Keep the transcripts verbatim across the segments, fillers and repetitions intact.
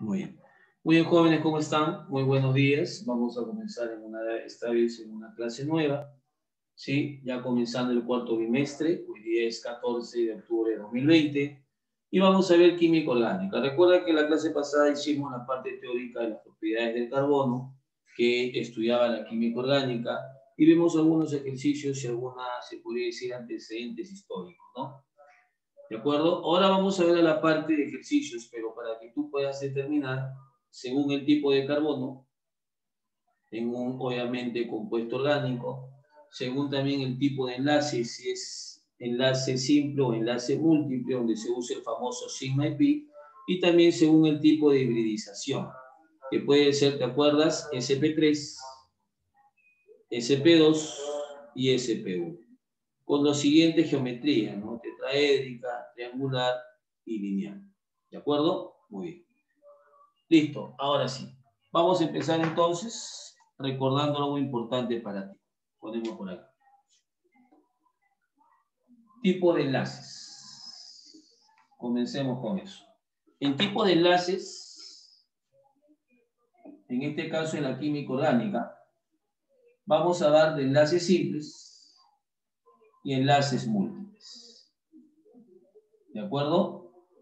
Muy bien. Muy bien, jóvenes, ¿cómo están? Muy buenos días. Vamos a comenzar en una, esta vez en una clase nueva, ¿sí? Ya comenzando el cuarto bimestre, hoy día es catorce de octubre de dos mil veinte, y vamos a ver química orgánica. Recuerda que en la clase pasada hicimos la parte teórica de las propiedades del carbono, que estudiaba la química orgánica, y vimos algunos ejercicios y algunas, se podría decir, antecedentes históricos, ¿no? ¿De acuerdo? Ahora vamos a ver la parte de ejercicios, pero para que tú puedas determinar, según el tipo de carbono, en un, obviamente, compuesto orgánico, según también el tipo de enlace, si es enlace simple o enlace múltiple, donde se usa el famoso sigma y pi, y también según el tipo de hibridización, que puede ser, ¿te acuerdas? S P tres, S P dos y S P uno. Con la siguiente geometría, ¿no? Tetraédrica, triangular y lineal. ¿De acuerdo? Muy bien. Listo, ahora sí. Vamos a empezar entonces recordando algo importante para ti. Ponemos por acá. Tipo de enlaces. Comencemos con eso. En tipo de enlaces, en este caso en la química orgánica, vamos a dar de enlaces simples y enlaces múltiples. ¿De acuerdo?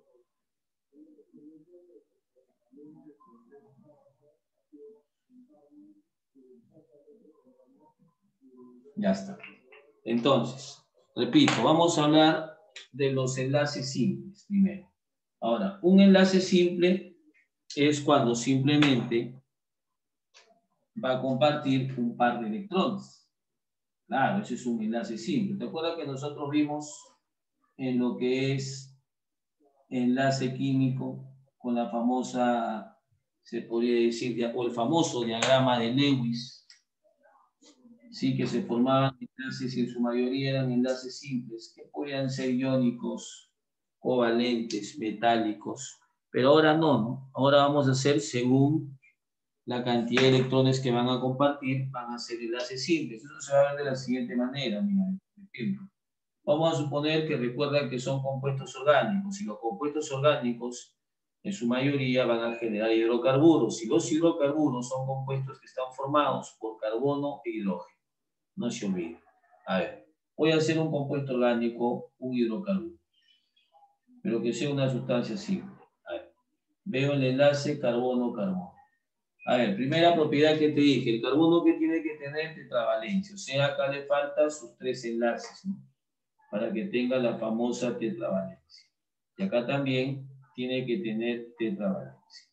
Ya está. Entonces, repito, vamos a hablar de los enlaces simples primero. Ahora, un enlace simple es cuando simplemente va a compartir un par de electrones. Claro, ese es un enlace simple. ¿Te acuerdas que nosotros vimos en lo que es enlace químico con la famosa, se podría decir, o el famoso diagrama de Lewis? Sí, que se formaban enlaces y en su mayoría eran enlaces simples, que podían ser iónicos, covalentes, metálicos, pero ahora no, ¿no? Ahora vamos a hacer según la cantidad de electrones que van a compartir, van a ser enlaces simples. Eso se va a ver de la siguiente manera, mira, por ejemplo. Vamos a suponer que recuerdan que son compuestos orgánicos, y los compuestos orgánicos en su mayoría van a generar hidrocarburos, y los hidrocarburos son compuestos que están formados por carbono e hidrógeno. No se olvide. A ver, voy a hacer un compuesto orgánico, un hidrocarburo, pero que sea una sustancia simple. A ver, veo el enlace carbono-carbono. A ver, primera propiedad que te dije, el carbono que tiene que tener tetravalencia, o sea, acá le faltan sus tres enlaces, ¿no? Para que tenga la famosa tetravalencia. Y acá también tiene que tener tetravalencia.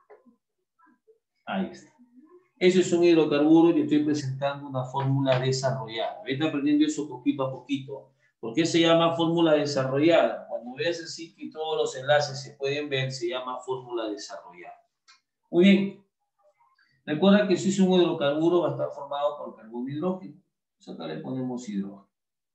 Ahí está. Eso es un hidrocarburo y estoy presentando una fórmula desarrollada. Vete aprendiendo eso poquito a poquito. ¿Por qué se llama fórmula desarrollada? Cuando veas así que todos los enlaces se pueden ver, se llama fórmula desarrollada. Muy bien. Recuerda que si es un hidrocarburo va a estar formado por carbono y hidrógeno. Entonces acá le ponemos hidrógeno.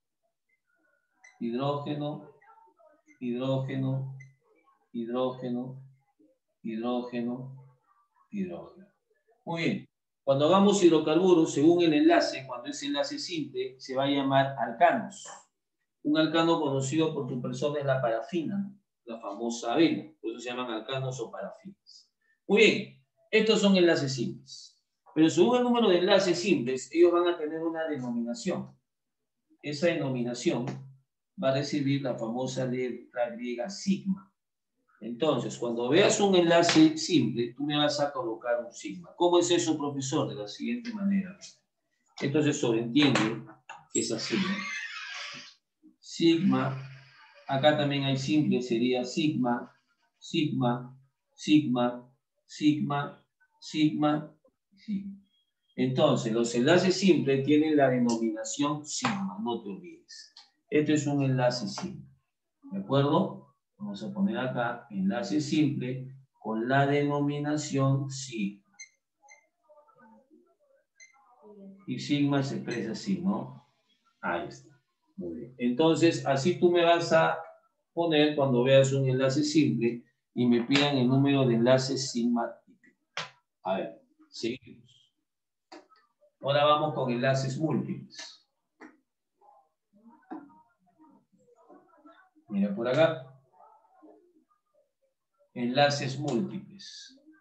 Hidrógeno, hidrógeno, hidrógeno, hidrógeno, hidrógeno. Muy bien. Cuando hagamos hidrocarburos, según el enlace, cuando es enlace simple, se va a llamar alcanos. Un alcano conocido por tu persona es la parafina, la famosa avena. Por eso se llaman alcanos o parafinas. Muy bien. Estos son enlaces simples. Pero según el número de enlaces simples, ellos van a tener una denominación. Esa denominación va a recibir la famosa letra griega sigma. Entonces, cuando veas un enlace simple, tú me vas a colocar un sigma. ¿Cómo es eso, profesor? De la siguiente manera. Entonces, sobreentiende que es así, ¿no? Sigma, acá también hay simple, sería sigma, sigma, sigma, sigma, sigma, sigma. Entonces, los enlaces simples tienen la denominación sigma, no te olvides. Este es un enlace simple, ¿de acuerdo? Vamos a poner acá enlace simple con la denominación sigma. Y sigma se expresa así, ¿no? Ahí está. Muy bien. Entonces, así tú me vas a poner cuando veas un enlace simple y me pidan el número de enlaces sigma típico. A ver, seguimos. Ahora vamos con enlaces múltiples. Mira por acá. Enlaces múltiples.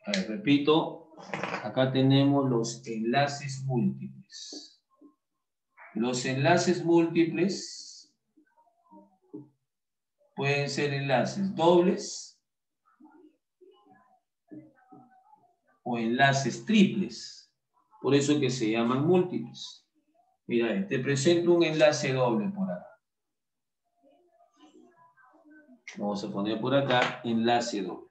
A ver, repito, acá tenemos los enlaces múltiples. Los enlaces múltiples pueden ser enlaces dobles o enlaces triples. Por eso que se llaman múltiples. Mira, te presento un enlace doble por acá. Vamos a poner por acá enlace doble.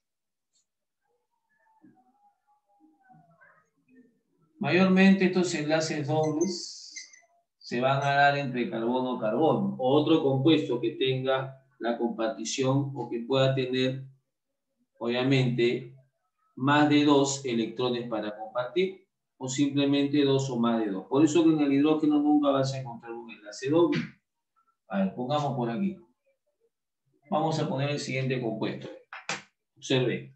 Mayormente estos enlaces dobles se van a dar entre carbono-carbono o otro compuesto que tenga la compartición o que pueda tener, obviamente, más de dos electrones para compartir o simplemente dos o más de dos. Por eso que en el hidrógeno nunca vas a encontrar un enlace doble. A ver, pongamos por aquí. Vamos a poner el siguiente compuesto. Observe.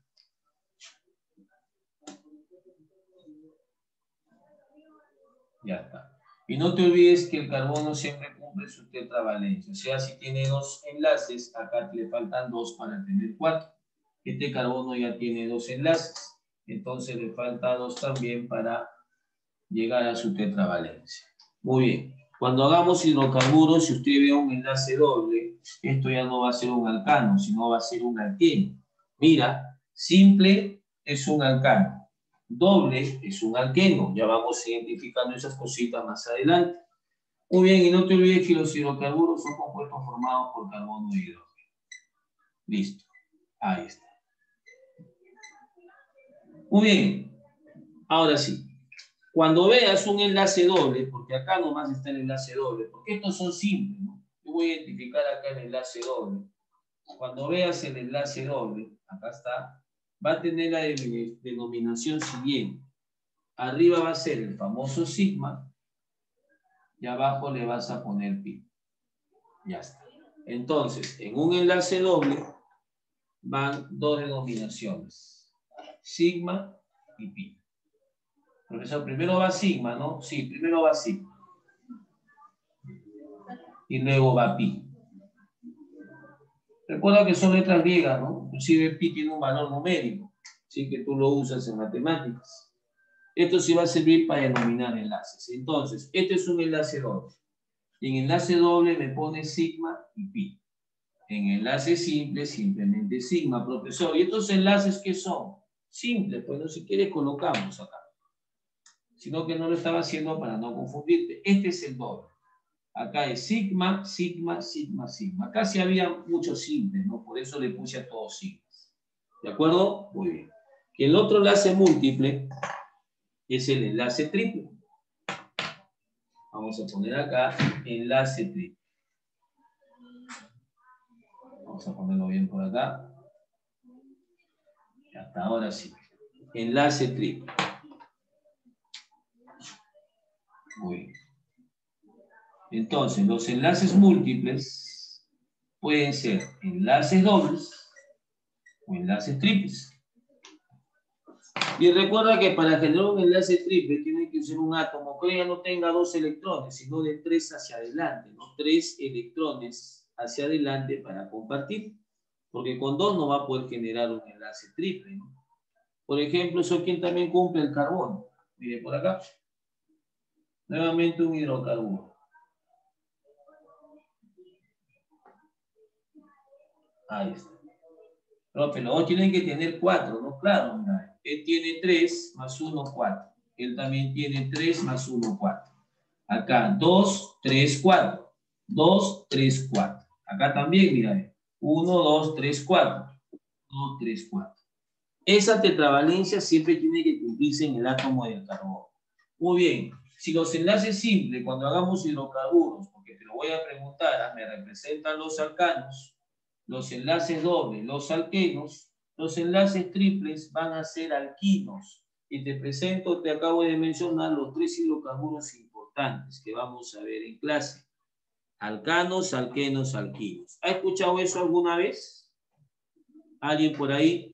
Ya está. Y no te olvides que el carbono siempre cumple su tetravalencia. O sea, si tiene dos enlaces, acá le faltan dos para tener cuatro. Este carbono ya tiene dos enlaces. Entonces le falta dos también para llegar a su tetravalencia. Muy bien. Cuando hagamos hidrocarburos, si usted ve un enlace doble, esto ya no va a ser un alcano, sino va a ser un alqueno. Mira, simple es un alcano. Doble es un alqueno. Ya vamos identificando esas cositas más adelante. Muy bien, y no te olvides que los hidrocarburos son compuestos formados por carbono y hidrógeno. Listo. Ahí está. Muy bien. Ahora sí. Cuando veas un enlace doble, porque acá nomás está el enlace doble, porque estos son simples, ¿no? Yo voy a identificar acá el enlace doble. Cuando veas el enlace doble, acá está, va a tener la denominación siguiente. Arriba va a ser el famoso sigma y abajo le vas a poner pi. Ya está. Entonces, en un enlace doble van dos denominaciones, sigma y pi. Profesor, primero va sigma, ¿no? Sí, primero va sigma. Y luego va pi. Recuerda que son letras griegas, ¿no? Inclusive pi tiene un valor numérico, así que tú lo usas en matemáticas. Esto sí va a servir para denominar enlaces. Entonces, este es un enlace doble. En enlace doble me pone sigma y pi. En enlace simple, simplemente sigma, profesor. ¿Y estos enlaces qué son? Simples, pues no, si quieres colocamos acá. Sino que no lo estaba haciendo para no confundirte. Este es el doble. Acá es sigma, sigma, sigma, sigma. Acá sí había muchos simples, ¿no? Por eso le puse a todos sigmas. ¿De acuerdo? Muy bien. Que el otro enlace múltiple es el enlace triple. Vamos a poner acá enlace triple. Vamos a ponerlo bien por acá. Y hasta ahora sí. Enlace triple. Muy bien. Entonces, los enlaces múltiples pueden ser enlaces dobles o enlaces triples. Y recuerda que para generar un enlace triple tiene que ser un átomo que ya no tenga dos electrones, sino de tres hacia adelante, ¿no? Tres electrones hacia adelante para compartir. Porque con dos no va a poder generar un enlace triple, ¿no? Por ejemplo, eso quien también cumple el carbono. Mire por acá. Nuevamente un hidrocarburo. Ahí está. No, pero los dos tienen que tener cuatro, ¿no? Claro, mira. Él tiene tres más uno, cuatro. Él también tiene tres más uno, cuatro. Acá, dos, tres, cuatro. dos, tres, cuatro. Acá también, mira. uno, dos, tres, cuatro. uno, tres, cuatro. Esa tetravalencia siempre tiene que cumplirse en el átomo del carbono. Muy bien. Si los enlaces simples, cuando hagamos hidrocarburos, porque te lo voy a preguntar, me representan los alcanos, los enlaces dobles, los alquenos, los enlaces triples van a ser alquinos. Y te presento, te acabo de mencionar los tres hidrocarburos importantes que vamos a ver en clase. Alcanos, alquenos, alquinos. ¿Ha escuchado eso alguna vez? ¿Alguien por ahí?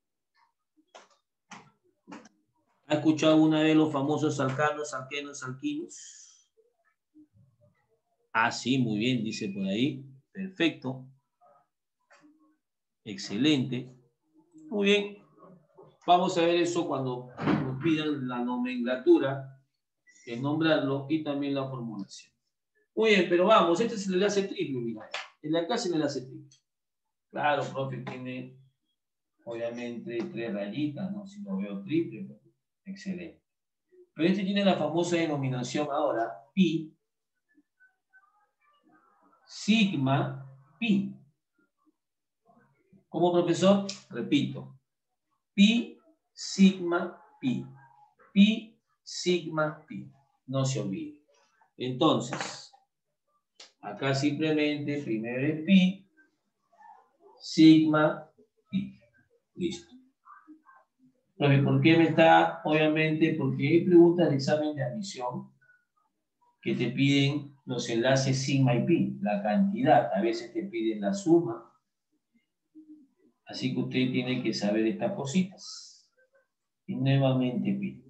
¿Ha escuchado alguna vez los famosos alcanos, alquenos, alquinos? Ah, sí, muy bien, dice por ahí. Perfecto. Excelente. Muy bien. Vamos a ver eso cuando nos pidan la nomenclatura, el nombrarlo y también la formulación. Muy bien, pero vamos, este es el enlace triple, mira. El de acá es el enlace triple. Claro, profe, tiene obviamente tres rayitas, ¿no? Si lo veo triple, pues, excelente. Pero este tiene la famosa denominación ahora, pi, sigma, pi. ¿Cómo, profesor? Repito. Pi, sigma, pi. Pi, sigma, pi. No se olvide. Entonces, acá simplemente primero es pi, sigma, pi. Listo. ¿Por qué me está? Obviamente porque hay preguntas de examen de admisión que te piden los enlaces sigma y pi, la cantidad. A veces te piden la suma. Así que usted tiene que saber estas cositas. Y nuevamente pi.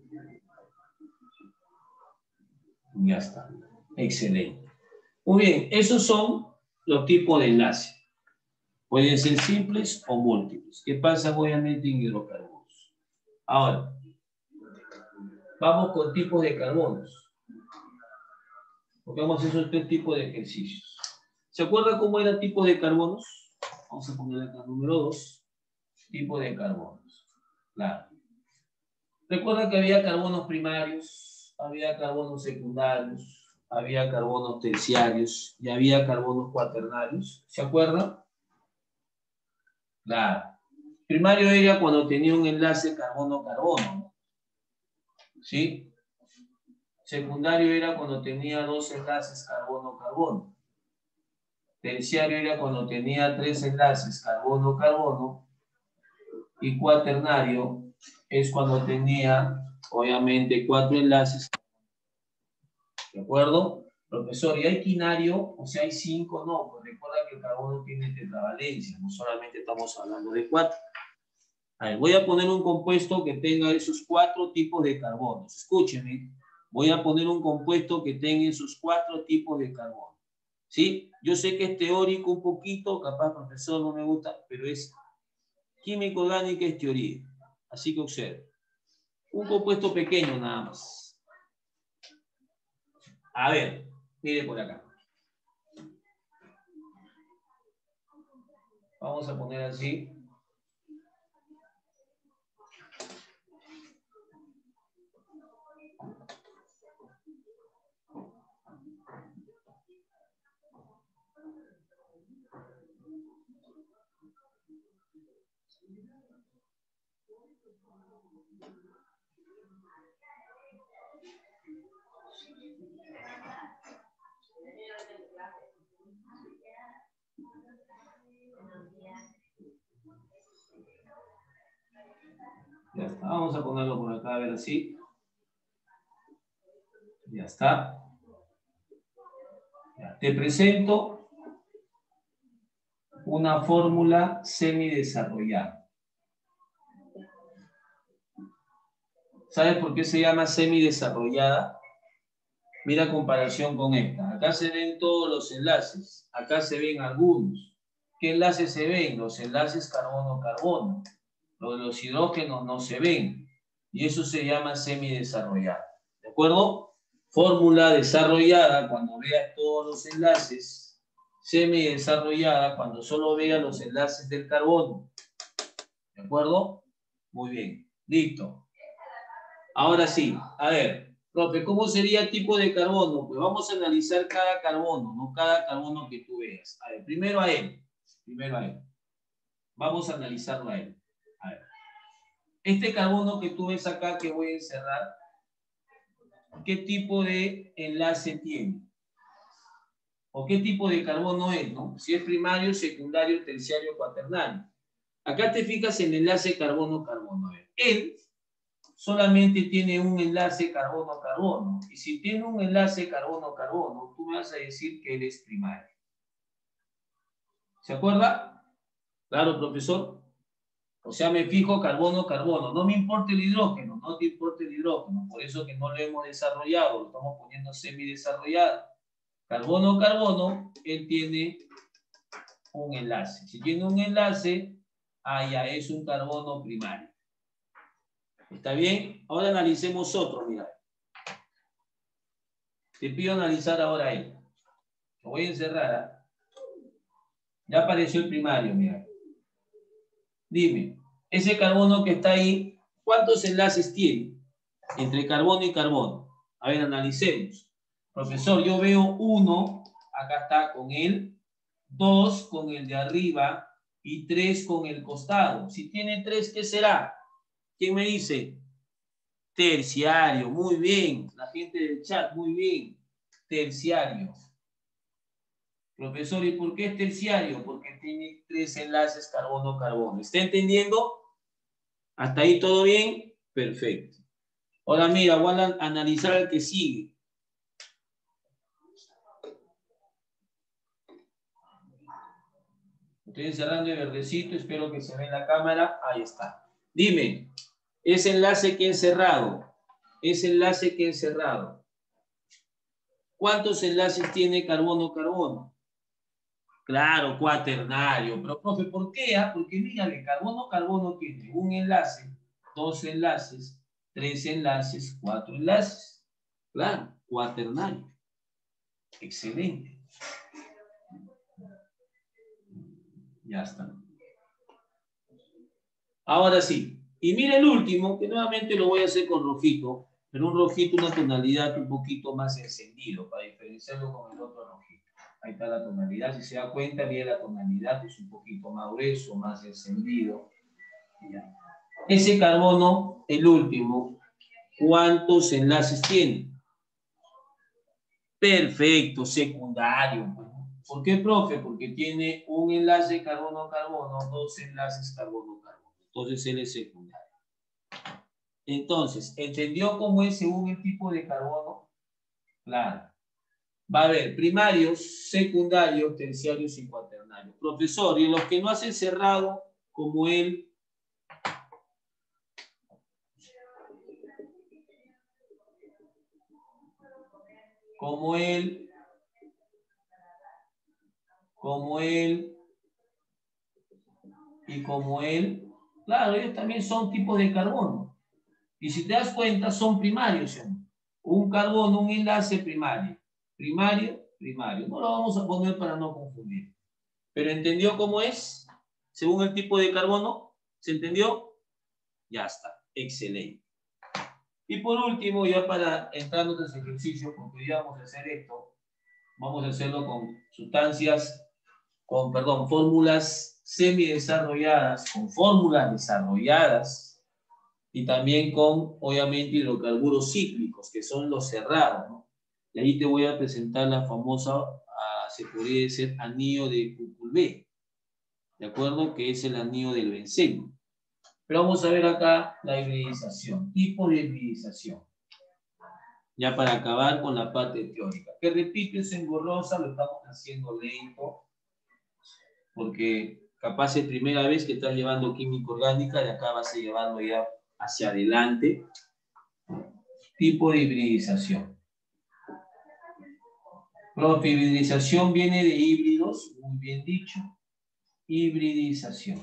Ya está. Excelente. Muy bien, esos son los tipos de enlace. Pueden ser simples o múltiples. ¿Qué pasa obviamente en hidrocarburos? Ahora, vamos con tipos de carbonos. Porque vamos a hacer esos tres tipos de ejercicios. ¿Se acuerdan cómo eran tipos de carbonos? Vamos a poner acá número dos. Tipos de carbonos. Claro. Recuerda que había carbonos primarios, había carbonos secundarios, había carbonos terciarios y había carbonos cuaternarios. ¿Se acuerdan? Claro. Primario era cuando tenía un enlace carbono-carbono. ¿Sí? Secundario era cuando tenía dos enlaces carbono-carbono. Terciario era cuando tenía tres enlaces carbono-carbono. Y cuaternario es cuando tenía, obviamente, cuatro enlaces. ¿De acuerdo? Profesor, ¿y hay quinario? O sea, hay cinco, no. Pues recuerda que el carbono tiene tetravalencia, no solamente estamos hablando de cuatro. A ver, voy a poner un compuesto que tenga esos cuatro tipos de carbonos. Escúchenme, voy a poner un compuesto que tenga esos cuatro tipos de carbono. ¿Sí? Yo sé que es teórico un poquito, capaz, profesor, no me gusta, pero es química orgánica, es teoría. Así que observe. Un compuesto pequeño nada más. A ver, mire por acá. Vamos a poner así. Ya está. Vamos a ponerlo por acá, a ver así. Ya está. Ya. Te presento una fórmula semidesarrollada. ¿Sabes por qué se llama semidesarrollada? Mira comparación con esta. Acá se ven todos los enlaces. Acá se ven algunos. ¿Qué enlaces se ven? Los enlaces carbono-carbono. Los de los hidrógenos no se ven. Y eso se llama semidesarrollada. ¿De acuerdo? Fórmula desarrollada cuando veas todos los enlaces. Semidesarrollada cuando solo veas los enlaces del carbono. ¿De acuerdo? Muy bien. Listo. Ahora sí. A ver. Profe, ¿cómo sería el tipo de carbono? Pues vamos a analizar cada carbono, no cada carbono que tú veas. A ver, primero a él. Primero a él. Vamos a analizarlo a él. A ver. Este carbono que tú ves acá que voy a encerrar, ¿qué tipo de enlace tiene? ¿O qué tipo de carbono es, no? Si es primario, secundario, terciario, cuaternario. Acá te fijas en el enlace carbono-carbono. A ver, él solamente tiene un enlace carbono-carbono. Y si tiene un enlace carbono-carbono, tú me vas a decir que él es primario. ¿Se acuerda? Claro, profesor. O sea, me fijo carbono-carbono. No me importa el hidrógeno, no te importa el hidrógeno. Por eso que no lo hemos desarrollado, lo estamos poniendo semidesarrollado. Carbono-carbono, él tiene un enlace. Si tiene un enlace, ah, ya es un carbono primario. ¿Está bien? Ahora analicemos otro, mira. Te pido analizar ahora ahí. Lo voy a encerrar. ¿eh? Ya apareció el primario, mira. Dime, ese carbono que está ahí, ¿cuántos enlaces tiene entre carbono y carbono? A ver, analicemos. Profesor, yo veo uno, acá está con él, dos con el de arriba y tres con el costado. Si tiene tres, ¿qué será? ¿Quién me dice? Terciario, muy bien. La gente del chat, muy bien. Terciario. Profesor, ¿y por qué es terciario? Porque tiene tres enlaces carbono-carbono. ¿Está entendiendo? ¿Hasta ahí todo bien? Perfecto. Ahora mira, voy a analizar el que sigue. Estoy encerrando el verdecito, espero que se vea en la cámara. Ahí está. Dime, ese enlace que he cerrado, ese enlace que he cerrado, ¿cuántos enlaces tiene carbono-carbono? Claro, cuaternario. Pero, profe, ¿por qué? Ah? Porque mírale, carbono-carbono tiene un enlace, dos enlaces, tres enlaces, cuatro enlaces. Claro, cuaternario. Excelente. Ya está. Ahora sí. Y mira el último, que nuevamente lo voy a hacer con rojito, pero un rojito, una tonalidad un poquito más encendido, para diferenciarlo con el otro rojito. Ahí está la tonalidad. Si se da cuenta, mira la tonalidad, es un poquito más grueso, más encendido. Ya. Ese carbono, el último, ¿cuántos enlaces tiene? Perfecto, secundario. ¿Por qué, profe? Porque tiene un enlace carbono-carbono, dos enlaces carbono-carbono. Entonces él es secundario. Entonces, ¿entendió cómo es según el tipo de carbono? Claro. Va a haber primarios, secundarios, terciarios y cuaternarios. Profesor, y los que no hacen cerrado, como él, como él, como él y como él, claro, ellos también son tipos de carbono. Y si te das cuenta, son primarios, ¿sí? Un carbono, un enlace primario. Primario, primario. No lo vamos a poner para no confundir. ¿Pero entendió cómo es? Según el tipo de carbono. ¿Se entendió? Ya está. Excelente. Y por último, ya para entrar en otros ejercicios, porque ya vamos a hacer esto, vamos a hacerlo con sustancias, con, perdón, fórmulas semidesarrolladas, con fórmulas desarrolladas, y también con, obviamente, hidrocarburos cíclicos, que son los cerrados, ¿no? Y ahí te voy a presentar la famosa, uh, se podría decir, anillo de Cuculvé, ¿de acuerdo? Que es el anillo del benceno. Pero vamos a ver acá la hibridización, tipo de hibridización. Ya para acabar con la parte teórica. Que repito, es engorrosa, lo estamos haciendo lento, porque capaz es primera vez que estás llevando química orgánica, y acá vas a llevarlo ya hacia adelante. Tipo de hibridización. Profe, hibridización viene de híbridos, muy bien dicho. Hibridización.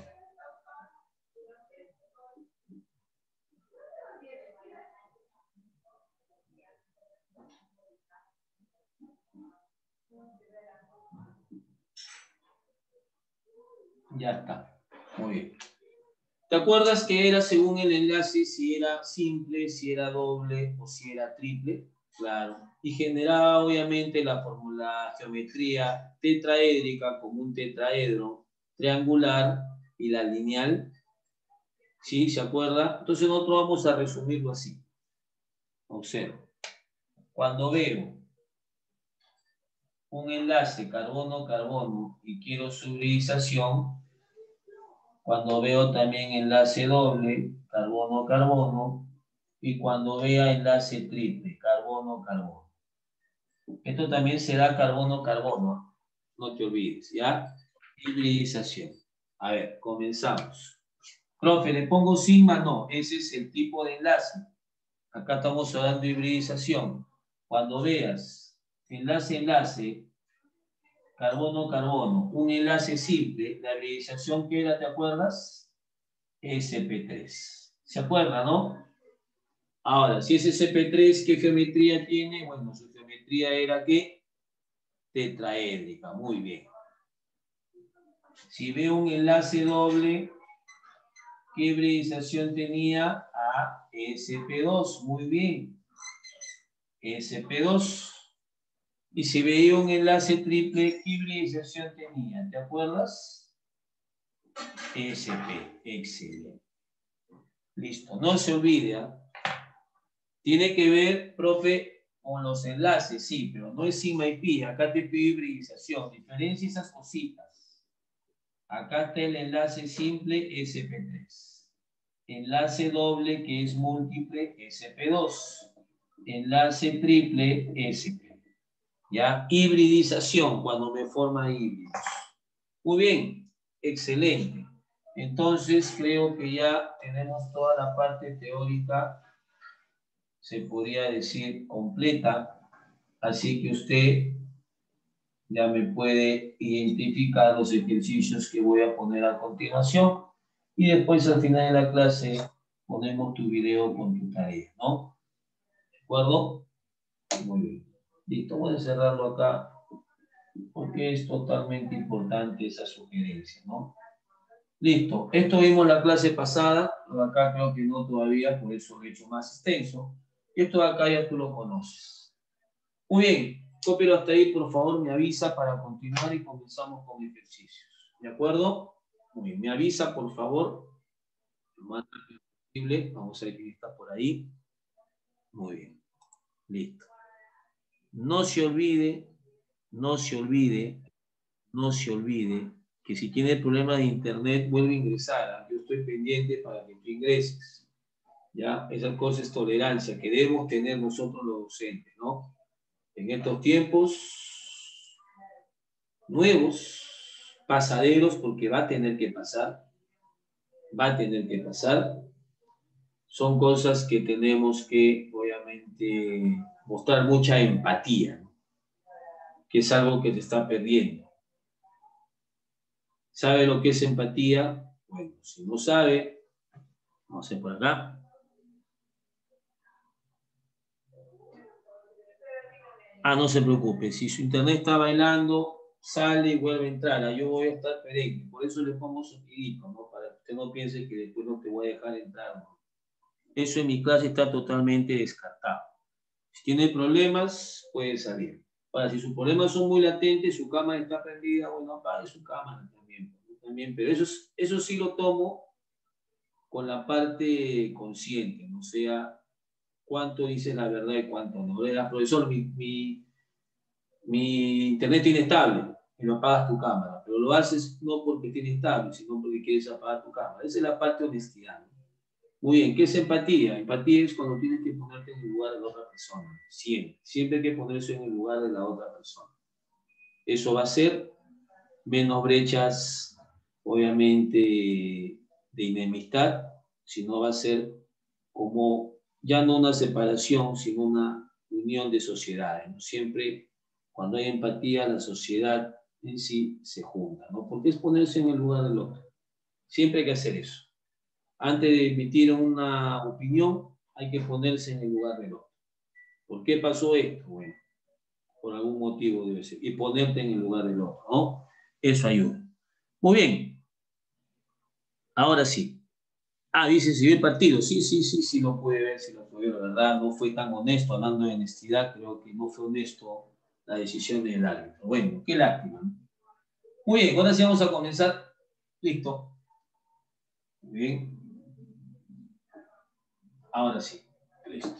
Ya está. Muy bien. ¿Te acuerdas que era según el enlace si era simple, si era doble o si era triple? Claro. Y generaba obviamente la fórmula geometría tetraédrica como un tetraedro triangular y la lineal. ¿Sí? ¿Se acuerda? Entonces nosotros vamos a resumirlo así. Observa. Cuando veo un enlace carbono-carbono y quiero su hibridización, cuando veo también enlace doble, carbono-carbono, y cuando vea enlace triple, carbono-carbono. Esto también será carbono-carbono, no te olvides, ¿ya? Hibridización. A ver, comenzamos. Profe, ¿le pongo sigma? No, ese es el tipo de enlace. Acá estamos hablando de hibridización. Cuando veas enlace-enlace, carbono-carbono, un enlace simple, la hibridización que era, ¿te acuerdas? S P tres. ¿Se acuerda, no? Ahora, si es S P tres, ¿qué geometría tiene? Bueno, su geometría era ¿qué? Tetraédrica, muy bien. Si veo un enlace doble, ¿qué hibridización tenía? A S P dos, muy bien. S P dos. Y si veía un enlace triple, ¿qué hibridización tenía? ¿Te acuerdas? S P, excelente. Listo, no se olvide. ¿eh? Tiene que ver, profe, con los enlaces, sí, pero no es sigma y pi. Acá te pido hibridización. Diferencia esas cositas. Acá está el enlace simple S P tres. Enlace doble que es múltiple S P dos. Enlace triple S P. ¿Ya? Hibridización, cuando me forma híbridos. Muy bien, excelente. Entonces, creo que ya tenemos toda la parte teórica, se podría decir, completa. Así que usted ya me puede identificar los ejercicios que voy a poner a continuación. Y después, al final de la clase, ponemos tu video con tu tarea, ¿no? ¿De acuerdo? Muy bien. Listo, voy a cerrarlo acá, porque es totalmente importante esa sugerencia, ¿no? Listo, esto vimos la clase pasada, acá creo que no todavía, por eso lo he hecho más extenso. Esto de acá ya tú lo conoces. Muy bien, cópialo hasta ahí, por favor, me avisa para continuar y comenzamos con ejercicios. ¿De acuerdo? Muy bien, me avisa, por favor, lo más rápido posible. Vamos a ver quién está por ahí. Muy bien, listo. No se olvide, no se olvide, no se olvide que si tiene problemas de internet, vuelve a ingresar. Yo estoy pendiente para que tú ingreses. ¿Ya? Esa cosa es tolerancia que debemos tener nosotros los docentes, ¿no? En estos tiempos nuevos, pasaderos, porque va a tener que pasar, va a tener que pasar, son cosas que tenemos que, obviamente, mostrar mucha empatía, ¿no? Que es algo que te está perdiendo. ¿Sabe lo que es empatía? Bueno, si no sabe, vamos a hacer por acá. Ah, no se preocupe, si su internet está bailando, sale y vuelve a entrar. Yo voy a estar perenne. Por eso le pongo soniditos, ¿no? Para que usted no piense que después no te voy a dejar entrar, ¿no? Eso en mi clase está totalmente descartado. Si tiene problemas, puede salir. Ahora, si sus problemas son muy latentes, su cámara está prendida, bueno, apague su cámara también. también pero eso, es, eso sí lo tomo con la parte consciente, ¿no? O sea, cuánto dice la verdad y cuánto no. Era, profesor, mi, mi, mi internet tiene inestable y no apagas tu cámara, pero lo haces no porque tiene estable, sino porque quieres apagar tu cámara. Esa es la parte de honestidad, ¿no? Muy bien, ¿qué es empatía? Empatía es cuando tienes que ponerte en el lugar de la otra persona. Siempre, siempre hay que ponerse en el lugar de la otra persona. Eso va a ser menos brechas, obviamente, de enemistad, sino va a ser como ya no una separación, sino una unión de sociedades, ¿no? Siempre, cuando hay empatía, la sociedad en sí se junta, ¿no? Porque es ponerse en el lugar del otro. Siempre hay que hacer eso. Antes de emitir una opinión, hay que ponerse en el lugar del otro. ¿Por qué pasó esto? Bueno, por algún motivo debe ser. Y ponerte en el lugar del otro, ¿no? Eso ayuda. Muy bien. Ahora sí. Ah, dice, si ve el partido. Sí, sí, sí, sí, lo puede ver, sí lo puede ver. La verdad, no fue tan honesto, hablando de honestidad, creo que no fue honesto la decisión del árbitro. Bueno, qué lástima, ¿no? Muy bien, ahora sí vamos a comenzar. Listo. Muy bien. Ahora sí, listo.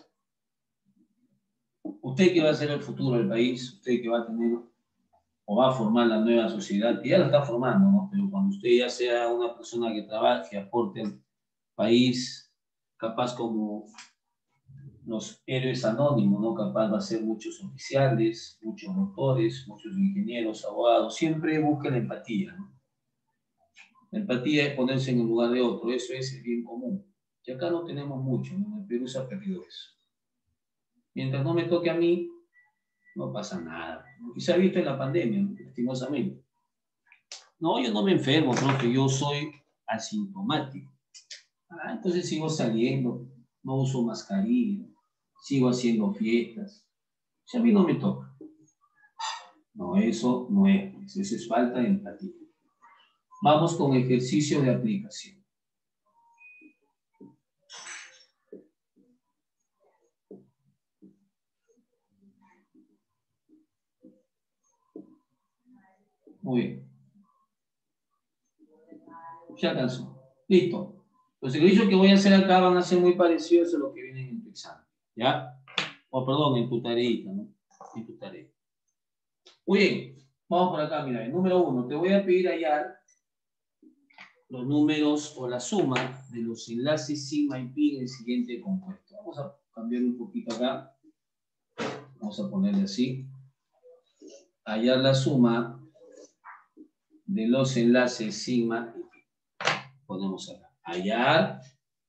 Usted que va a ser el futuro del país, usted que va a tener o va a formar la nueva sociedad, que ya la está formando, ¿no? Pero cuando usted ya sea una persona que trabaje, aporte al país, capaz como los héroes anónimos, ¿no? Capaz va a ser muchos oficiales, muchos doctores, muchos ingenieros, abogados, siempre busca la empatía, ¿no? La empatía es ponerse en el lugar de otro, eso es el bien común. Y acá no tenemos mucho, ¿no? En el Perú se ha perdido eso. Mientras no me toque a mí, no pasa nada. Y se ha visto en la pandemia, ¿no? Lastimosamente. No, yo no me enfermo, creo que yo soy asintomático. Ah, entonces sigo saliendo. no uso mascarilla, sigo haciendo fiestas. Si a mí no me toca. No, eso no es, eso es falta de empatía. Vamos con ejercicio de aplicación. Muy bien. Ya alcanzó. Listo. Los ejercicios que voy a hacer acá van a ser muy parecidos a los que vienen en tu examen. ¿Ya? O oh, perdón, en tu tareita, ¿no? En tu tarea. Muy bien. Vamos por acá, mira. Número uno. Te voy a pedir hallar los números o la suma de los enlaces sigma y pi en el siguiente compuesto. Vamos a cambiar un poquito acá. Vamos a ponerle así. Hallar la suma de los enlaces sigma y pi. Ponemos acá. Hallar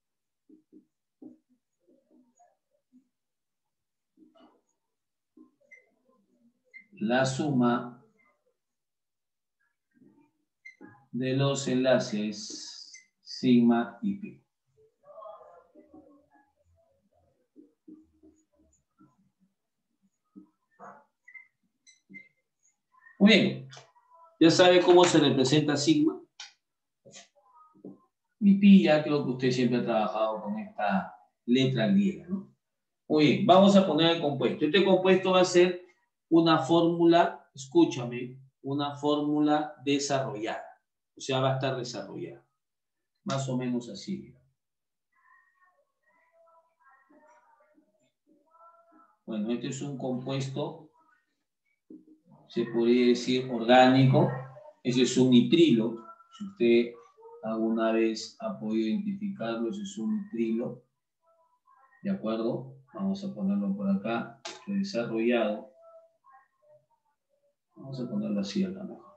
la suma de los enlaces sigma y pi. Muy bien. ¿Ya sabe cómo se representa sigma? Y pi, ya creo que usted siempre ha trabajado con esta letra griega, ¿no? Muy bien, vamos a poner el compuesto. Este compuesto va a ser una fórmula, escúchame, una fórmula desarrollada. O sea, va a estar desarrollada. Más o menos así. Bueno, este es un compuesto, se podría decir orgánico. Ese es un nitrilo. Si usted alguna vez ha podido identificarlo, ese es un nitrilo. ¿De acuerdo? Vamos a ponerlo por acá, desarrollado. Vamos a ponerlo así acá mejor.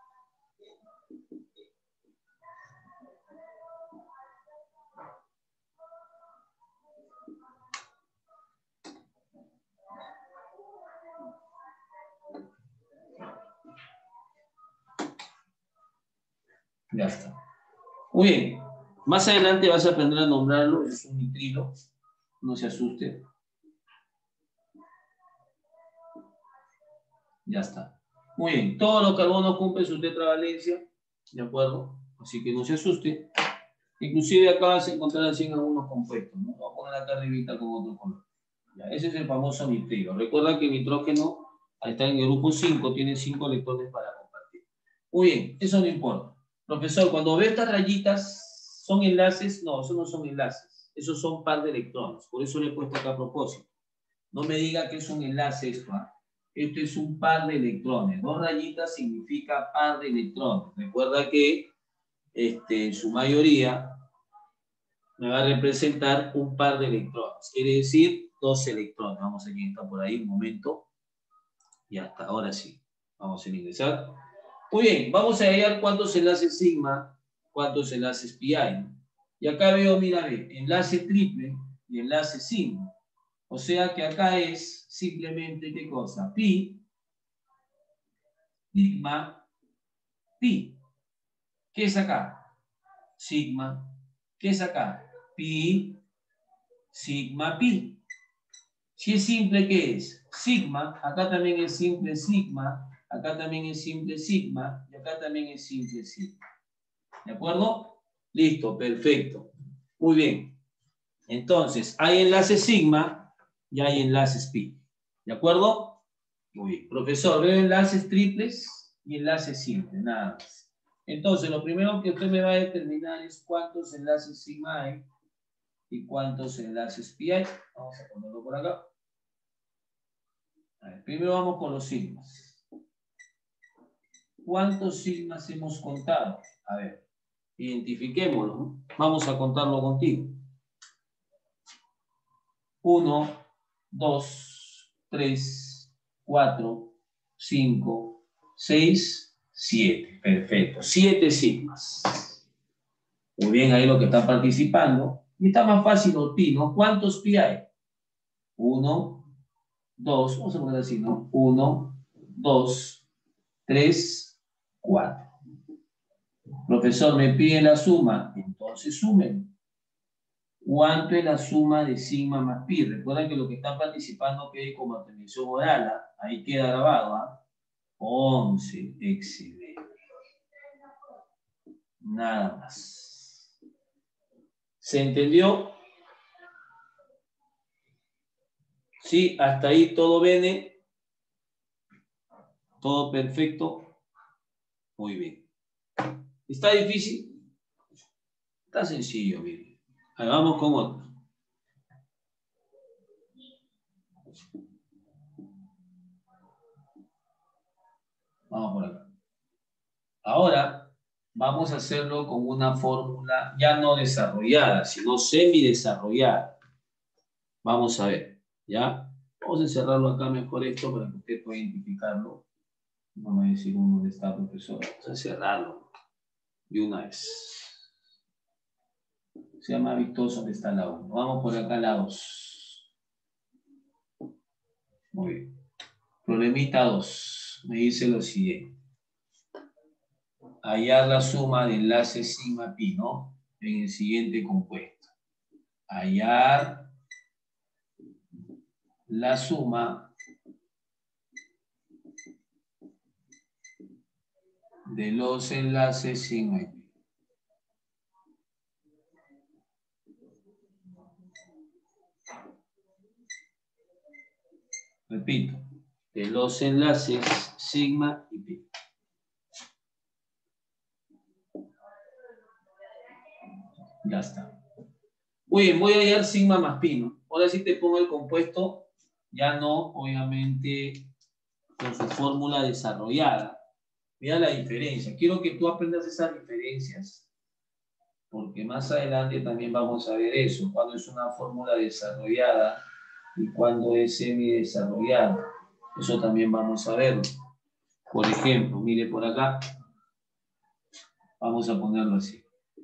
Ya está. Muy bien. Más adelante vas a aprender a nombrarlo. Es un nitrilo. No se asuste. Ya está. Muy bien. Todos los carbonos cumplen su tetravalencia. ¿De acuerdo? Así que no se asuste. Inclusive acá vas a encontrar así en algunos compuestos, ¿no? Voy a poner acá arribita con otro color. Ya, ese es el famoso nitrilo. Recuerda que el nitrógeno, al estar en el grupo cinco, tiene cinco electrones para compartir. Muy bien, eso no importa. Profesor, cuando ve estas rayitas, ¿son enlaces? No, esos no son enlaces. Esos son par de electrones. Por eso le he puesto acá a propósito. No me diga que es un enlace esto, ¿eh? Esto es un par de electrones. Dos rayitas significa par de electrones. Recuerda que este, en su mayoría me va a representar un par de electrones. Quiere decir dos electrones. Vamos a ingresar por ahí un momento. Y hasta ahora sí. Vamos a ingresar. Muy bien, vamos a hallar cuántos enlaces sigma, cuántos enlaces pi hay. Y acá veo, mira, ve, enlace triple y enlace sigma. O sea que acá es simplemente, ¿qué cosa? Pi, sigma, pi. ¿Qué es acá? Sigma. ¿Qué es acá? Pi, sigma, pi. Si es simple, ¿qué es? Sigma. Acá también es simple sigma. Acá también es simple sigma. Y acá también es simple sigma. ¿De acuerdo? Listo, perfecto. Muy bien. Entonces, hay enlaces sigma y hay enlaces pi. ¿De acuerdo? Muy bien. Profesor, veo enlaces triples y enlaces simples, nada más. Entonces, lo primero que usted me va a determinar es cuántos enlaces sigma hay y cuántos enlaces pi hay. Vamos a ponerlo por acá. A ver, primero vamos con los sigmas. ¿Cuántos sigmas hemos contado? A ver, identifiquémoslo, ¿no? Vamos a contarlo contigo. Uno, dos, tres, cuatro, cinco, seis, siete. Perfecto. Siete sigmas. Muy bien, ahí lo que están participando. Y está más fácil los pi, ¿no? ¿Cuántos pi hay? Uno, dos, vamos a poner así, ¿no? Uno, dos, tres, cuatro. Profesor, me pide la suma. Entonces sumen. ¿Cuánto es la suma de sigma más pi? Recuerden que lo que están participando quede como atención oral. ¿Ah? Ahí queda grabado. ¿Ah? once. Excelente. Nada más. ¿Se entendió? Sí, hasta ahí todo viene. Todo perfecto. Muy bien. ¿Está difícil? Está sencillo, miren. Ahora vamos con otro. Vamos por acá. Ahora vamos a hacerlo con una fórmula ya no desarrollada, sino semi-desarrollada. Vamos a ver, ¿ya? Vamos a encerrarlo acá mejor esto para que usted pueda identificarlo. No me va a decir uno dónde está, profesor. Vamos a encerrarlo de una vez. Se llama vistoso donde está la uno. Vamos por acá la dos. Muy bien. Problemita dos. Me dice lo siguiente. Hallar la suma de enlaces sigma pi, ¿no? En el siguiente compuesto. Hallar la suma de los enlaces sigma y pi. Repito, de los enlaces sigma y pi. Ya está. Muy bien, voy a hallar sigma más pi, ¿no? Ahora sí te pongo el compuesto, ya no, obviamente, con su fórmula desarrollada. Mira la diferencia. Quiero que tú aprendas esas diferencias, porque más adelante también vamos a ver eso, cuando es una fórmula desarrollada y cuando es semi-desarrollada. Eso también vamos a verlo. Por ejemplo, mire por acá. Vamos a ponerlo así.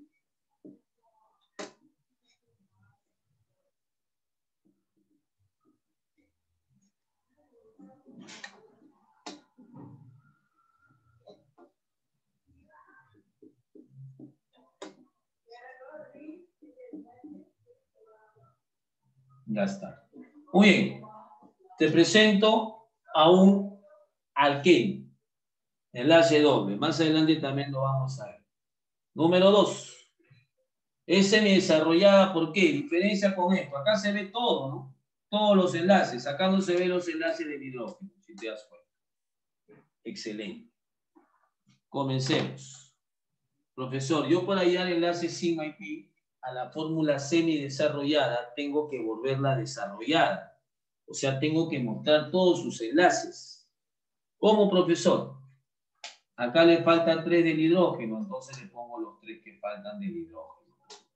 Ya está. Muy bien. Te presento a un alqueno. Enlace doble. Más adelante también lo vamos a ver. Número dos. Es semidesarrollada, ¿por qué? Diferencia con esto. Acá se ve todo, ¿no? Todos los enlaces. Acá no se ven los enlaces del hidrógeno, si te das cuenta. Excelente. Comencemos. Profesor, yo para hallar enlace sigma y pi a la fórmula semidesarrollada tengo que volverla desarrollada. O sea, tengo que mostrar todos sus enlaces. ¿Cómo, profesor? Acá le faltan tres del hidrógeno, entonces le pongo los tres que faltan del hidrógeno.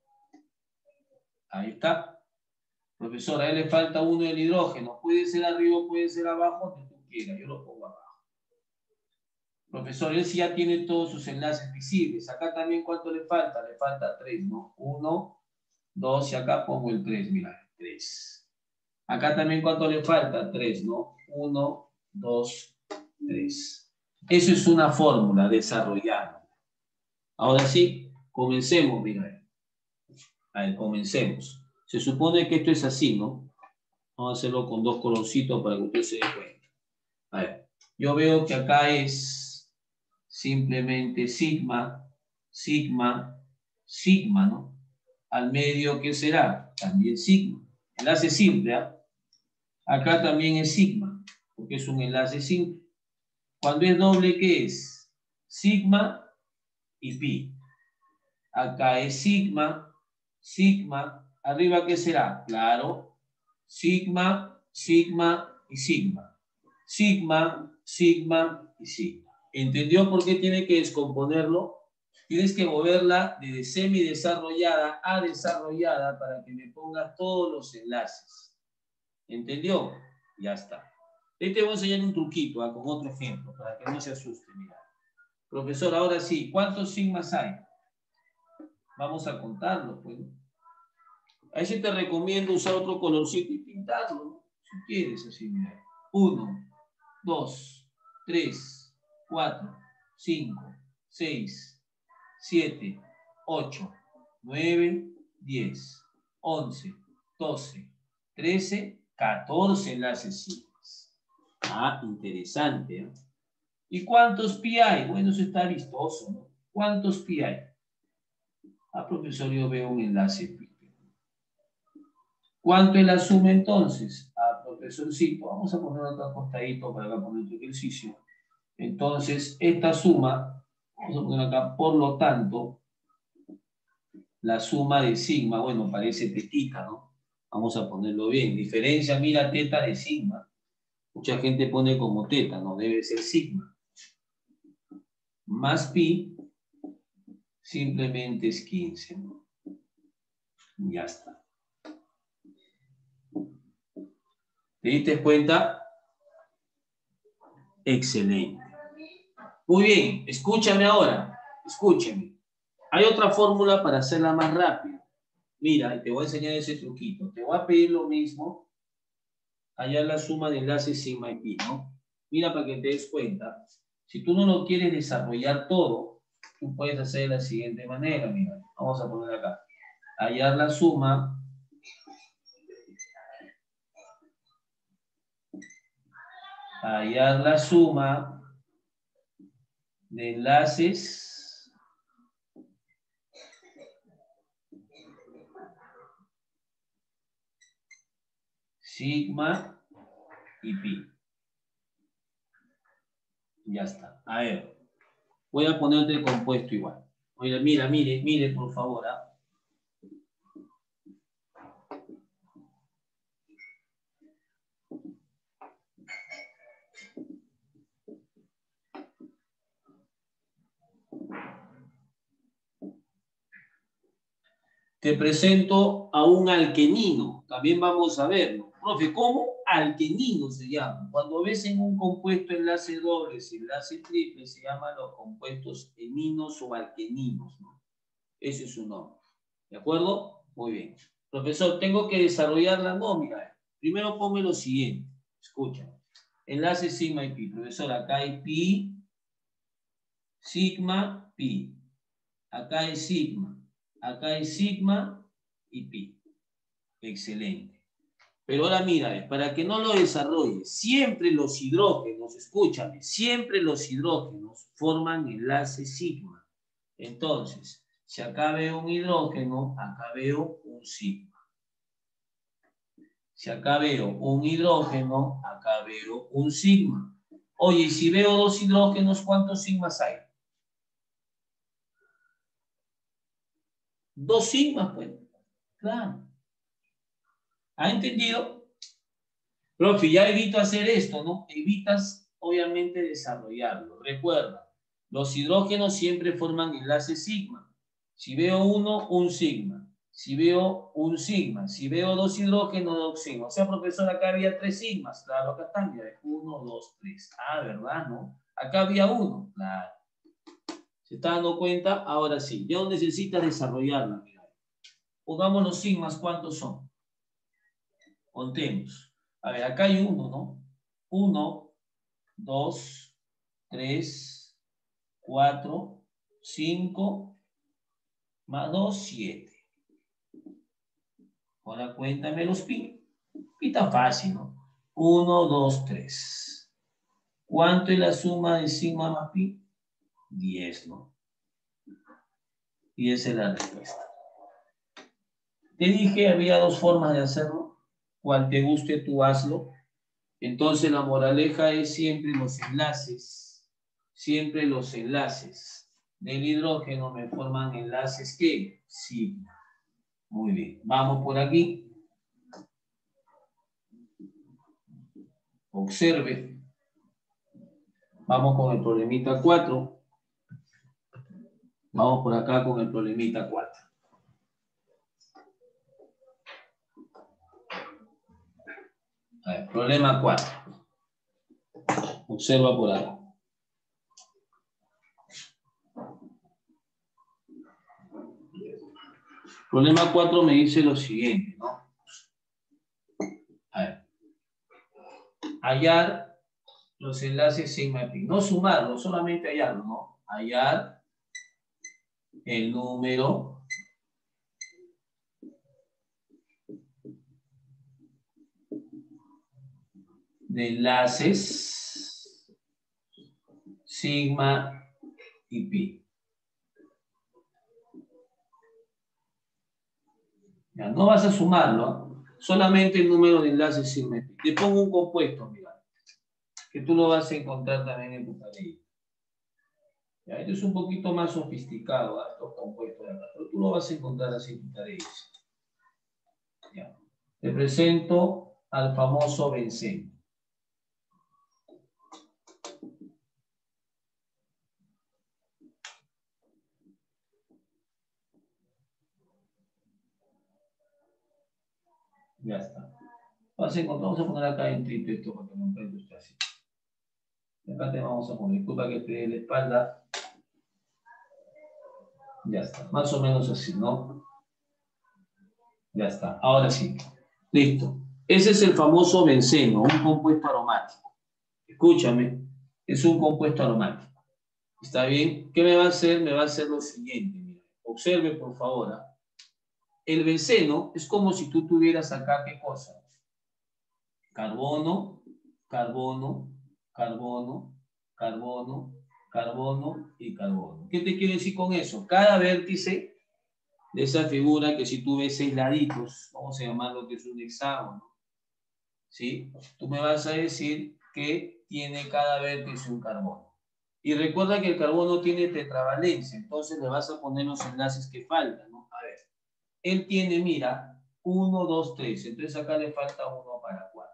Ahí está. Profesor, a él le falta uno del hidrógeno. Puede ser arriba, puede ser abajo, donde tú quieras. Yo lo pongo abajo. Profesor, él sí ya tiene todos sus enlaces visibles. Acá también, ¿cuánto le falta? Le falta tres, ¿no? Uno, dos, y acá pongo el tres, mira, tres. Acá también, ¿cuánto le falta? tres, ¿no? uno, dos, tres. Eso es una fórmula desarrollada. Ahora sí, comencemos, mira. A ver, comencemos. Se supone que esto es así, ¿no? Vamos a hacerlo con dos colorcitos para que usted se dé cuenta. A ver, yo veo que acá es simplemente sigma, sigma, sigma, ¿no? Al medio, ¿qué será? También sigma. Enlace simple, ¿eh? Acá también es sigma, porque es un enlace simple. Cuando es doble, ¿qué es? Sigma y pi. Acá es sigma, sigma. Arriba, ¿qué será? Claro, sigma, sigma y sigma. Sigma, sigma y sigma. ¿Entendió por qué tiene que descomponerlo? Tienes que moverla de semi-desarrollada a desarrollada para que me ponga todos los enlaces. ¿Entendió? Ya está. Ahí te voy a enseñar un truquito, ¿eh? Con otro ejemplo, para que no se asuste. Mira. Profesor, ahora sí, ¿cuántos sigmas hay? Vamos a contarlo, pues. Ahí sí te recomiendo usar otro colorcito y pintarlo, ¿no? Si quieres, así, mira. Uno, dos, tres, cuatro, cinco, seis, siete, ocho, nueve, diez. once, doce, trece, catorce enlaces simples. Ah, interesante, ¿eh? ¿Y cuántos pi hay? Bueno, eso está vistoso, ¿no? ¿Cuántos pi hay? Ah, profesor, yo veo un enlace pi. ¿Cuánto es la suma entonces? Ah, profesorcito, vamos a poner otro acostadito para acá poner otro ejercicio. Entonces, esta suma, vamos a poner acá, por lo tanto, la suma de sigma, bueno, parece tetita, ¿no? Vamos a ponerlo bien. Diferencia, mira, teta de sigma. Mucha gente pone como teta, no debe ser sigma. Más pi, simplemente es quince, ¿no? Ya está. ¿Te diste cuenta? Excelente. Muy bien, escúchame ahora. Escúchame. Hay otra fórmula para hacerla más rápida. Mira, te voy a enseñar ese truquito. Te voy a pedir lo mismo. Hallar la suma de enlaces sigma y pi, ¿no? Mira para que te des cuenta. Si tú no lo quieres desarrollar todo, tú puedes hacer de la siguiente manera. Mira, vamos a poner acá. Hallar la suma hallar la suma de enlaces sigma y pi. Ya está. A ver, voy a ponerte el compuesto igual. Oye, mira, mire, mire, por favor. ¿Ah? Te presento a un alquenino. También vamos a verlo. Profe, ¿cómo? Alquenino se llama. Cuando ves en un compuesto enlace dobles y enlace triple, se llaman los compuestos eminos o alqueninos, ¿no? Ese es su nombre. ¿De acuerdo? Muy bien. Profesor, tengo que desarrollar la nómina. Primero ponme lo siguiente. Escucha. Enlace sigma y pi. Profesor, acá hay pi, sigma, pi. Acá hay sigma. Acá hay sigma y pi. Excelente. Pero ahora mira, para que no lo desarrolle, siempre los hidrógenos, escúchame, siempre los hidrógenos forman enlace sigma. Entonces, si acá veo un hidrógeno, acá veo un sigma. Si acá veo un hidrógeno, acá veo un sigma. Oye, si veo dos hidrógenos, ¿cuántos sigmas hay? Dos sigmas, pues. Claro. ¿Ha entendido? Profe, ya evito hacer esto, ¿no? Evitas, obviamente, desarrollarlo. Recuerda, los hidrógenos siempre forman enlace sigma. Si veo uno, un sigma. Si veo un sigma. Si veo dos hidrógenos, dos sigmas. O sea, profesor, acá había tres sigmas. Claro, acá están. Mira, uno, dos, tres. Ah, ¿verdad? ¿No? Acá había uno. Claro. ¿Se está dando cuenta? Ahora sí. Ya no necesitas desarrollarla. Mira. Pongamos los sigmas. ¿Cuántos son? Contemos. A ver, acá hay uno, ¿no? Uno, dos, tres, cuatro, cinco, más dos, siete. Ahora cuéntame los pi. Pi está fácil, ¿no? Uno, dos, tres. ¿Cuánto es la suma de sigma más pi? diez, ¿no? Y esa es la respuesta. Te dije, había dos formas de hacerlo. Cual te guste, tú hazlo. Entonces la moraleja es siempre los enlaces, siempre los enlaces del hidrógeno me forman enlaces ¿qué? Sigma. Muy bien, vamos por aquí. Observe. Vamos con el problemita cuatro. Vamos por acá con el problemita cuatro. A ver, problema cuatro. Observa por acá. Problema cuatro me dice lo siguiente, ¿no? A ver. Hallar los enlaces sigma y pi. No sumarlos, solamente hallarlo, ¿no? Hallar el número de enlaces sigma y pi. Ya, no vas a sumarlo, ¿eh? Solamente el número de enlaces sigma y pi. Te pongo un compuesto, mira, que tú lo vas a encontrar también en tu tarea. Ya, esto es un poquito más sofisticado, ¿eh? Estos compuestos de acá, pero tú lo vas a encontrar así en tu tarea. Ya. Te presento al famoso benceno. Ya está. Vas a encontrar, vamos a poner acá en triple esto para que no encuentre usted así. Y acá te vamos a poner, disculpa que te dé la espalda. Ya está, más o menos así, ¿no? Ya está, ahora sí. Listo. Ese es el famoso benceno, un compuesto aromático. Escúchame, es un compuesto aromático. ¿Está bien? ¿Qué me va a hacer? Me va a hacer lo siguiente. Mira. Observe, por favor. ¿eh? El benceno es como si tú tuvieras acá, ¿qué cosa? Carbono, carbono, carbono, carbono, carbono y carbono. ¿Qué te quiero decir con eso? Cada vértice de esa figura, que si tú ves seis laditos, vamos a llamarlo que es un hexágono, ¿sí? Tú me vas a decir que tiene cada vértice un carbono. Y recuerda que el carbono tiene tetravalencia, entonces le vas a poner los enlaces que faltan, ¿no? A ver, él tiene, mira, uno, dos, tres, entonces acá le falta uno para cuatro.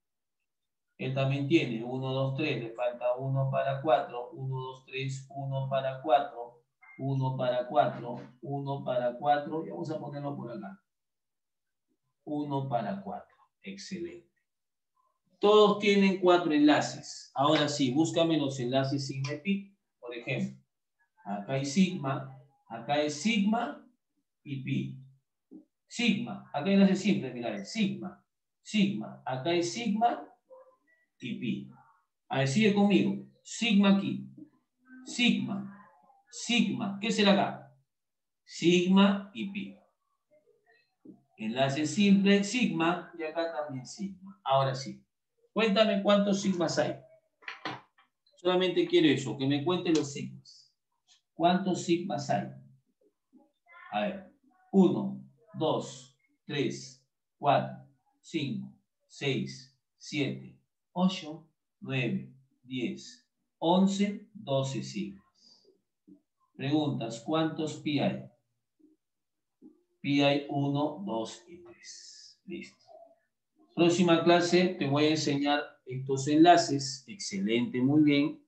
Él también tiene uno, dos, tres, le falta uno para cuatro, uno, dos, tres, uno para cuatro, uno para cuatro, uno para cuatro, y vamos a ponerlo por acá. uno para cuatro, excelente. Todos tienen cuatro enlaces. Ahora sí, búscame los enlaces sigma y pi. Por ejemplo, acá hay sigma, acá es sigma y pi. Sigma, acá hay enlace simple, mirá, sigma, sigma, acá es sigma y pi. A ver, sigue conmigo. Sigma aquí. Sigma. Sigma. ¿Qué será acá? Sigma y pi. Enlace simple, sigma, y acá también sigma. Ahora sí. Cuéntame cuántos sigmas hay. Solamente quiero eso, que me cuente los sigmas. ¿Cuántos sigmas hay? A ver. uno, dos, tres, cuatro, cinco, seis, siete, ocho, nueve, diez, once, doce sigmas. Preguntas, ¿cuántos pi hay? Pi hay uno, dos y tres. Listo. Próxima clase te voy a enseñar estos enlaces. Excelente, muy bien.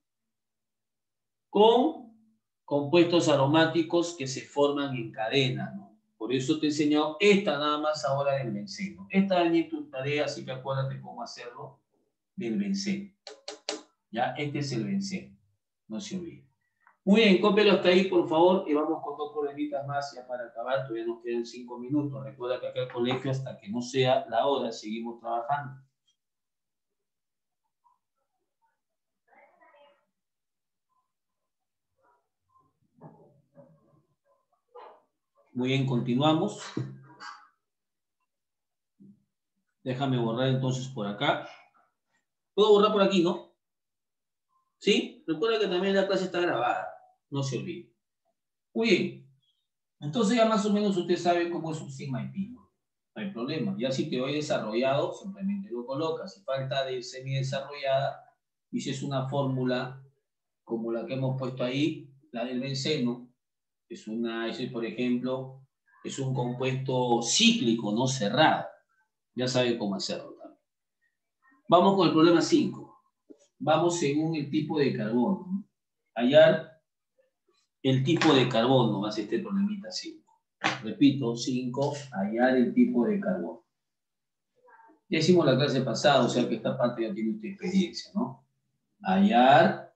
Con compuestos aromáticos que se forman en cadena, ¿no? Por eso te he enseñado esta nada más ahora del benceno. Esta va a venir tu tarea, así que acuérdate cómo hacerlo del benceno. Ya, este es el benceno. No se olvide. Muy bien, cópialo hasta ahí, por favor, y vamos con dos problemitas más ya para acabar. Todavía nos quedan cinco minutos. Recuerda que acá el colegio, hasta que no sea la hora, seguimos trabajando. Muy bien, continuamos. Déjame borrar entonces por acá. Puedo borrar por aquí, ¿no? ¿Sí? Recuerda que también la clase está grabada. No se olvide. Muy bien. Entonces ya más o menos usted sabe cómo es un sigma y pi. No hay problema. Ya si te doy desarrollado, simplemente lo colocas. Si falta de semidesarrollada, y si es una fórmula como la que hemos puesto ahí, la del benceno, es una, ese por ejemplo, es un compuesto cíclico, no cerrado. Ya sabe cómo hacerlo también. Vamos con el problema cinco. Vamos según el tipo de carbono. Hallar el tipo de carbono, va a ser este problemita cinco. Repito, cinco, hallar el tipo de carbono. Ya hicimos la clase pasada, o sea que esta parte ya tiene usted experiencia, ¿no? Hallar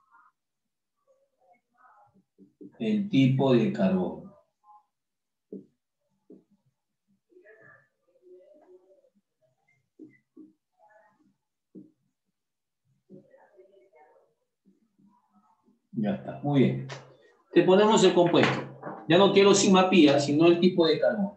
el tipo de carbono. Ya está, muy bien. Te ponemos el compuesto. Ya no quiero sigma pi, sino el tipo de carbono.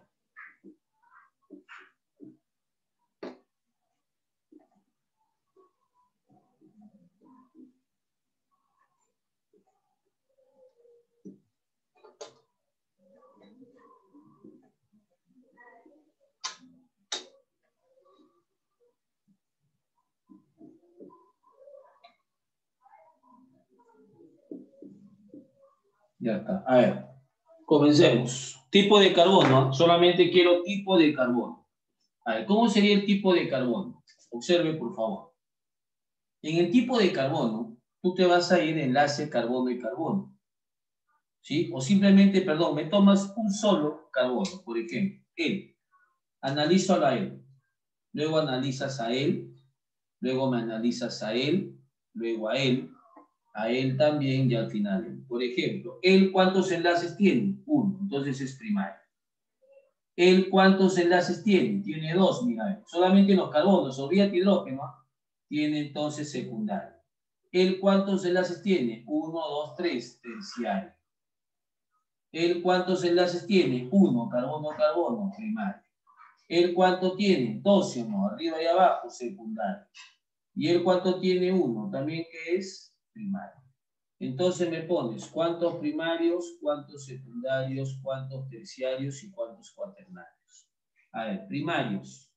Ya está. A ver, comencemos. Tipo de carbono, solamente quiero tipo de carbono. A ver, ¿cómo sería el tipo de carbono? Observe, por favor. En el tipo de carbono, tú te vas a ir enlace carbono y carbono. ¿Sí? O simplemente, perdón, me tomas un solo carbono, por ejemplo, él. Analizo a la él. Luego analizas a él. Luego me analizas a él. Luego a él. A él también y al final él. Por ejemplo, él, ¿cuántos enlaces tiene? Uno. Entonces es primario. ¿Él cuántos enlaces tiene? Tiene dos, mira. Solamente los carbonos, olvídate hidrógeno. Tiene entonces secundario. ¿Él cuántos enlaces tiene? Uno, dos, tres, terciario. ¿Él cuántos enlaces tiene? Uno, carbono, carbono, primario. ¿Él cuánto tiene? doce, no, arriba y abajo, secundario. ¿Y él cuánto tiene? Uno, también que es primario. Entonces me pones cuántos primarios, cuántos secundarios, cuántos terciarios y cuántos cuaternarios. A ver, primarios.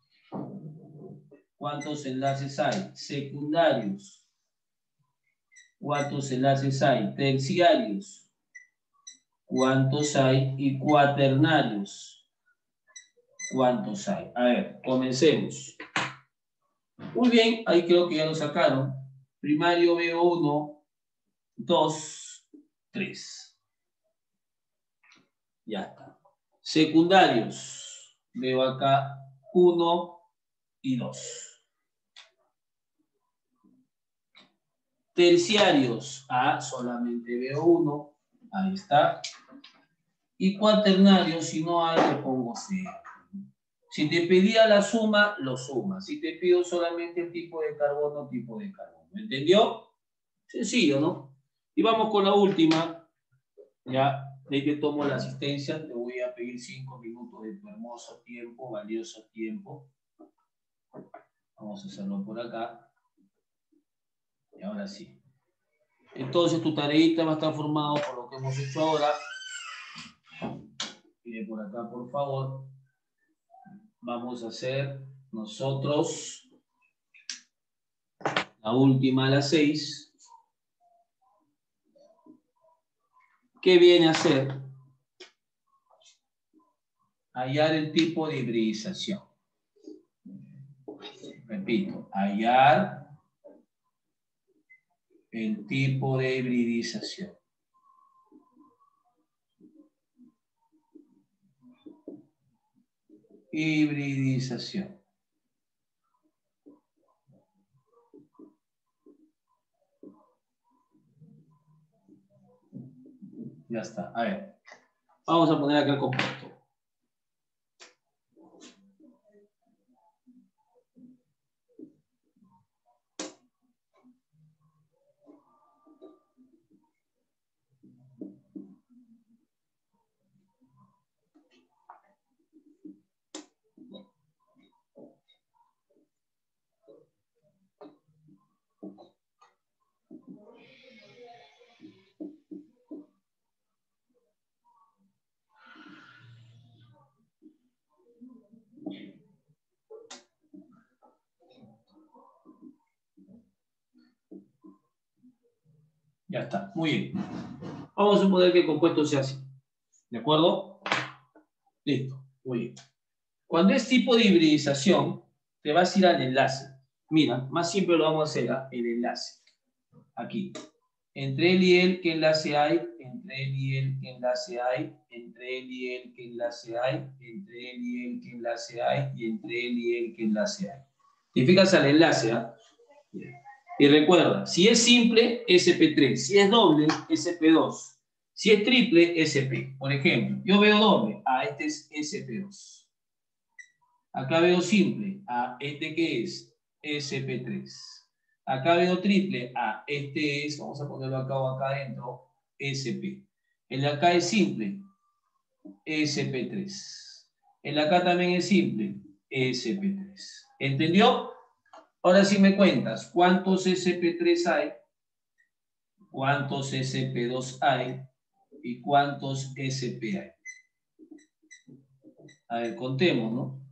¿Cuántos enlaces hay? Secundarios. ¿Cuántos enlaces hay? Terciarios. ¿Cuántos hay? Y cuaternarios. ¿Cuántos hay? A ver, comencemos. Muy bien, ahí creo que ya lo sacaron. Primario veo uno, dos, tres. Ya está. Secundarios. Veo acá uno y dos. Terciarios. Ah, solamente veo uno. Ahí está. Y cuaternarios, si no hay, le pongo cero. Si te pedía la suma, lo sumas. Si te pido solamente el tipo de carbono, tipo de carbono. ¿Me entendió? Sencillo, ¿no? Y vamos con la última. Ya, de que tomo la asistencia, te voy a pedir cinco minutos de tu hermoso tiempo, valioso tiempo. Vamos a hacerlo por acá. Y ahora sí. Entonces tu tareita va a estar formado por lo que hemos hecho ahora. Mire por acá, por favor. Vamos a hacer nosotros la última a las seis. ¿Qué viene a ser? Hallar el tipo de hibridización. Repito, hallar el tipo de hibridización. Hibridización. Ya está. A ver. Vamos a poner acá el compuesto. Ya está. Muy bien. Vamos a suponer que el compuesto sea así. ¿De acuerdo? Listo. Muy bien. Cuando es tipo de hibridización, te vas a ir al enlace. Mira, más simple lo vamos a hacer, ¿eh? El enlace. Aquí. Entre él y él, ¿qué enlace hay? Entre él y él, ¿qué enlace hay? Entre él y él, ¿qué enlace hay? Entre él y él, ¿qué enlace hay? Y entre él y él, ¿qué enlace hay? Te fijas al enlace, ¿ah? ¿eh? Y recuerda, si es simple, S P tres. Si es doble, S P dos. Si es triple, S P. Por ejemplo, yo veo doble. Ah, este es S P dos. Acá veo simple. Ah, ¿este qué es? S P tres. Acá veo triple. Ah, este es, vamos a ponerlo acá o acá adentro, S P. El de acá es simple. S P tres. El de acá también es simple. S P tres. ¿Entendió? Ahora sí me cuentas, ¿cuántos S P tres hay? ¿Cuántos S P dos hay? ¿Y cuántos S P hay? A ver, contemos, ¿no?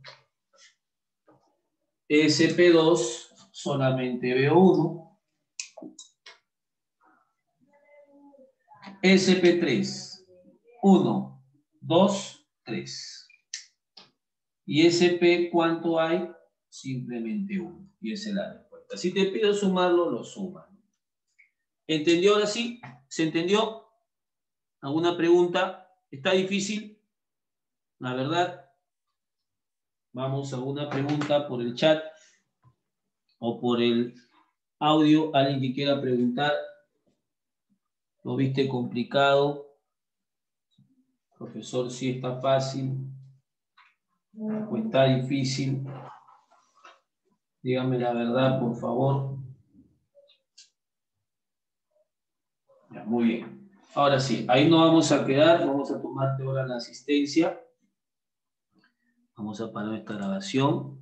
S P dos solamente veo uno. S P tres. uno, dos, tres. ¿Y S P cuánto hay? Simplemente uno. Y esa es la respuesta. Si te pido sumarlo, lo sumas. ¿Entendió ahora sí? ¿Se entendió? ¿Alguna pregunta? ¿Está difícil? La verdad. Vamos a una pregunta por el chat o por el audio. ¿Alguien que quiera preguntar? ¿Lo viste complicado? Profesor, sí está fácil. ¿O está difícil? Dígame la verdad, por favor. Ya, muy bien. Ahora sí, ahí nos vamos a quedar. Vamos a tomarte ahora la asistencia. Vamos a parar esta grabación.